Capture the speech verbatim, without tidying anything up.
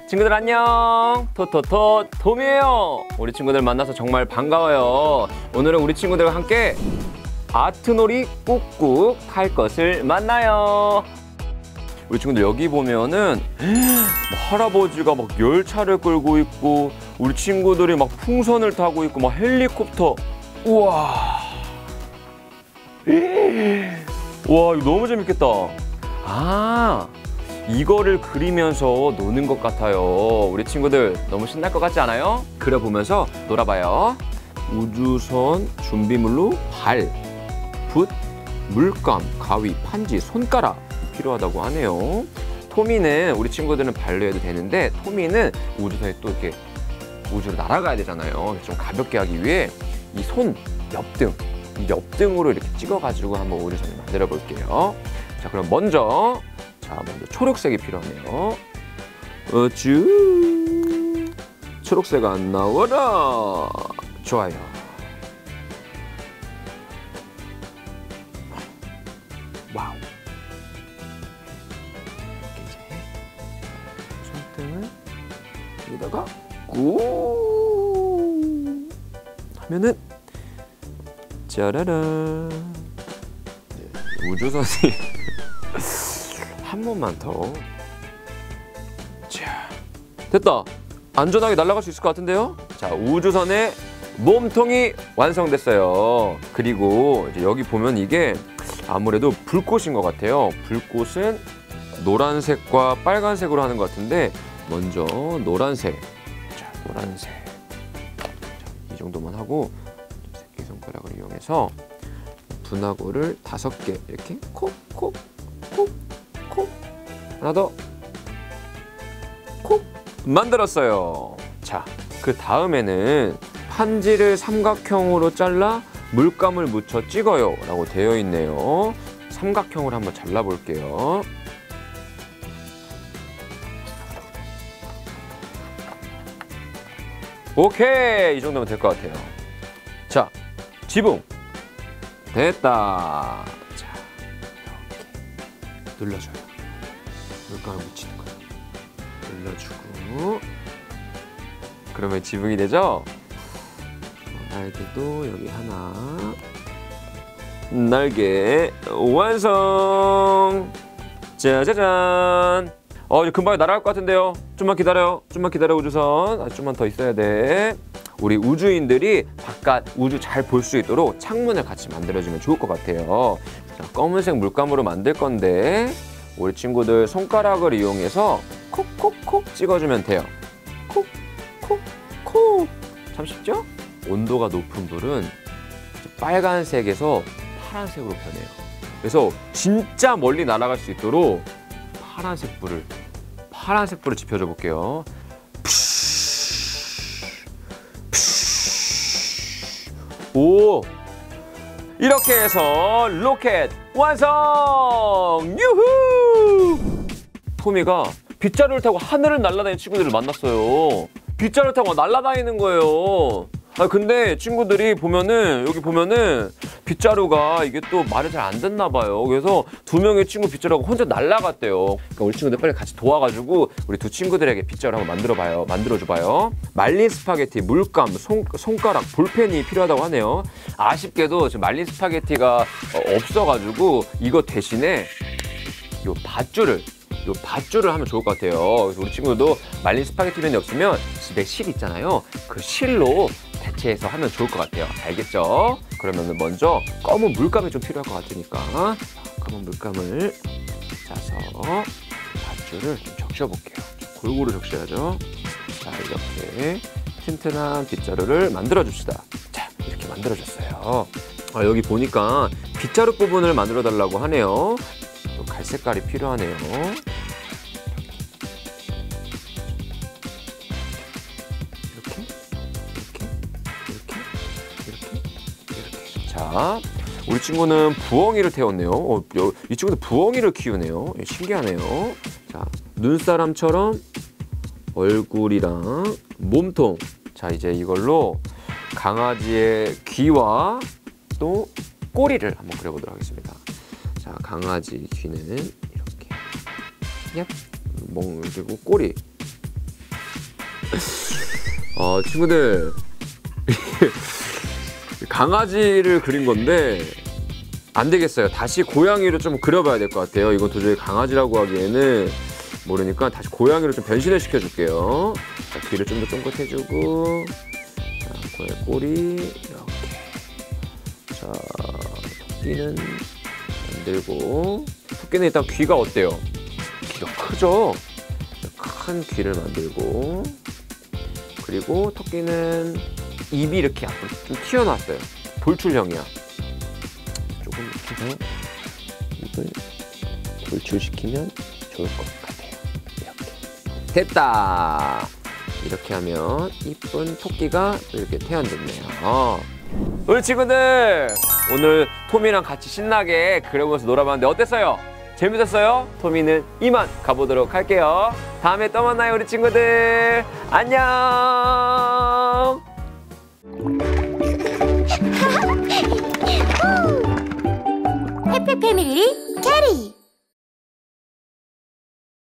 친구들 안녕. 토토토 톰이에요. 우리 친구들 만나서 정말 반가워요. 오늘은 우리 친구들과 함께 아트놀이 꾹꾹 할 것을 만나요. 우리 친구들 여기 보면은 할아버지가 막 열차를 끌고 있고 우리 친구들이 막 풍선을 타고 있고 막 헬리콥터. 우와. 와, 이거 너무 재밌겠다. 아, 이거를 그리면서 노는 것 같아요. 우리 친구들 너무 신날 것 같지 않아요? 그려보면서 놀아봐요. 우주선 준비물로 발, 붓, 물감, 가위, 판지, 손가락 필요하다고 하네요. 토미는 우리 친구들은 발로 해도 되는데 토미는 우주선에 또 이렇게 우주로 날아가야 되잖아요. 좀 가볍게 하기 위해 이 손 옆등, 이 옆등으로 이렇게 찍어가지고 한번 우주선을 만들어 볼게요. 자, 그럼 먼저 자, 먼저 초록색이 필요하네요. 어쭈, 초록색 안 나와라. 좋아요. 와우. 이렇게 이제 손등을 여기다가 꾹 하면은 짜라란. 우주선이 한 번만 더. 자, 됐다. 안전하게 날아갈 수 있을 것 같은데요? 자, 우주선의 몸통이 완성됐어요. 그리고 이제 여기 보면 이게 아무래도 불꽃인 것 같아요. 불꽃은 노란색과 빨간색으로 하는 것 같은데 먼저 노란색. 자, 노란색. 자, 이 정도만 하고 새끼손가락을 이용해서 분화구를 다섯 개 이렇게 콕콕 콕 콕 하나 더 콕 만들었어요. 자, 그 다음에는 판지를 삼각형으로 잘라 물감을 묻혀 찍어요 라고 되어 있네요. 삼각형으로 한번 잘라 볼게요. 오케이, 이 정도면 될 것 같아요. 자, 지붕 됐다. 자, 이렇게 눌러줘요. 물감을 묻히는 거예요. 눌러주고 그러면 지붕이 되죠? 날개도 여기 하나. 날개 완성. 짜자잔. 어, 이제 금방 날아갈 것 같은데요. 좀만 기다려요. 좀만 기다려 우주선. 아, 좀만 더 있어야 돼. 우리 우주인들이 바깥 우주 잘 볼 수 있도록 창문을 같이 만들어주면 좋을 것 같아요. 자, 검은색 물감으로 만들 건데 우리 친구들 손가락을 이용해서 콕콕콕 찍어주면 돼요. 콕콕콕. 참 쉽죠? 온도가 높은 불은 빨간색에서 파란색으로 변해요. 그래서 진짜 멀리 날아갈 수 있도록 파란색 불을 파란색 불을 지펴줘 볼게요. 오, 이렇게 해서 로켓 완성! 유후! 토미가 빗자루를 타고 하늘을 날아다니는 친구들을 만났어요. 빗자루를 타고 날아다니는 거예요. 아, 근데 친구들이 보면은 여기 보면은 빗자루가 이게 또 말을 잘 안 듣나 봐요. 그래서 두 명의 친구 빗자루가 혼자 날아갔대요. 그러니까 우리 친구들 빨리 같이 도와가지고 우리 두 친구들에게 빗자루 한번 만들어봐요. 만들어줘봐요. 말린 스파게티, 물감, 손, 손가락, 볼펜이 필요하다고 하네요. 아쉽게도 지금 말린 스파게티가 없어가지고 이거 대신에 요 밧줄을 요 밧줄을 하면 좋을 것 같아요. 그래서 우리 친구들도 말린 스파게티면이 없으면 집에 실 있잖아요. 그 실로 대체해서 하면 좋을 것 같아요. 알겠죠? 그러면 먼저 검은 물감이 좀 필요할 것 같으니까 검은 물감을 짜서 밧줄을 좀 적셔볼게요. 골고루 적셔야죠. 자, 이렇게 튼튼한 빗자루를 만들어 줍시다. 자, 이렇게 만들어줬어요. 아, 여기 보니까 빗자루 부분을 만들어 달라고 하네요. 또 갈색깔이 필요하네요. 자, 우리 친구는 부엉이를 태웠네요. 어, 이 친구도 부엉이를 키우네요. 신기하네요. 자, 눈사람처럼 얼굴이랑 몸통. 자, 이제 이걸로 강아지의 귀와 또 꼬리를 한번 그려보도록 하겠습니다. 자, 강아지 귀는 이렇게 얍, 멍, 그리고 꼬리 어, 친구들 강아지를 그린 건데 안 되겠어요. 다시 고양이를 좀 그려봐야 될 것 같아요. 이건 도저히 강아지라고 하기에는 모르니까 다시 고양이로 좀 변신을 시켜줄게요. 자, 귀를 좀 더 쫑긋해주고, 자, 고양이 꼬리 이렇게. 자, 토끼는 만들고, 토끼는 일단 귀가 어때요? 귀가 크죠? 큰 귀를 만들고, 그리고 토끼는 입이 이렇게 앞으로 좀 튀어나왔어요. 돌출형이야. 조금 이렇게 해서 입을 돌출시키면 좋을 것 같아요. 이렇게. 됐다! 이렇게 하면 이쁜 토끼가 이렇게 태어났네요. 우리 친구들! 오늘 토미랑 같이 신나게 그려보면서 놀아봤는데 어땠어요? 재밌었어요? 토미는 이만 가보도록 할게요. 다음에 또 만나요, 우리 친구들. 안녕! 해피패밀리 캐리